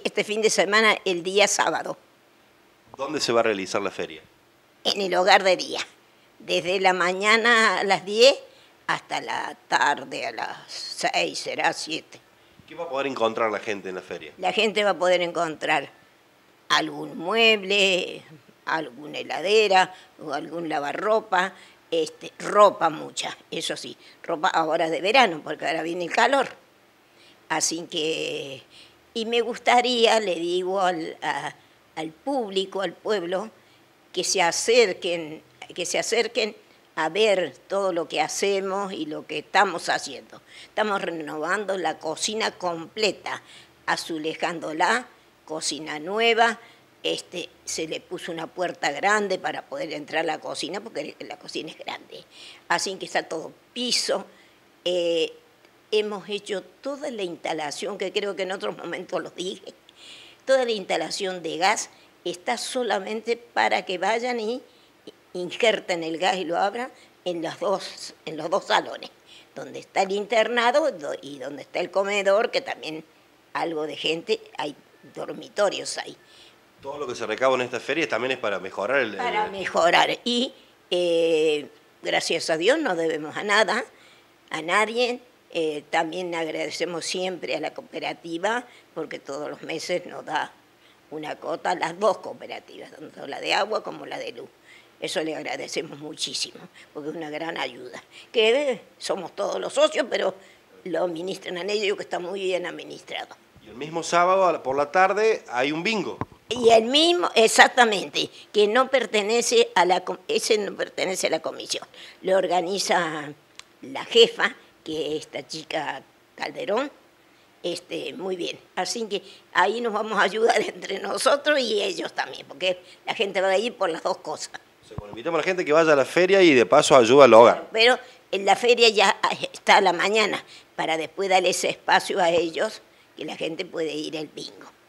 este fin de semana, el día sábado. ¿Dónde se va a realizar la feria? En el Hogar de Día, desde la mañana a las 10 hasta la tarde a las 6, será 7. ¿Qué va a poder encontrar la gente en la feria? La gente va a poder encontrar algún mueble, alguna heladera o algún lavarropa, ropa mucha, eso sí, ropa ahora de verano, porque ahora viene el calor. Así que, y me gustaría, le digo al público, al pueblo, que se acerquen a ver todo lo que hacemos y lo que estamos haciendo. Estamos renovando la cocina completa, azulejándola, cocina nueva, se le puso una puerta grande para poder entrar a la cocina, porque la cocina es grande. Así que está todo piso. Hemos hecho toda la instalación, que creo que en otros momentos lo dije, toda la instalación de gas está solamente para que vayan y injerten el gas y lo abran en los dos salones, donde está el internado y donde está el comedor, que también algo de gente, hay dormitorios ahí. Todo lo que se recaba en esta feria también es para mejorar el... Para mejorar. Y gracias a Dios no debemos a nada, a nadie. También agradecemos siempre a la cooperativa, porque todos los meses nos da una cuota, las dos cooperativas, tanto la de agua como la de luz. Eso le agradecemos muchísimo, porque es una gran ayuda. Que somos todos los socios, pero lo administran a ellos, que está muy bien administrado. Y el mismo sábado por la tarde hay un bingo. Y el mismo, exactamente, que no pertenece a ese no pertenece a la comisión. Lo organiza la jefa, que es esta chica Calderón, muy bien. Así que ahí nos vamos a ayudar entre nosotros y ellos también, porque la gente va a ir por las dos cosas. Bueno, invitamos a la gente que vaya a la feria y de paso ayuda al hogar. Pero en la feria ya está a la mañana, para después darle ese espacio a ellos, que la gente puede ir al bingo.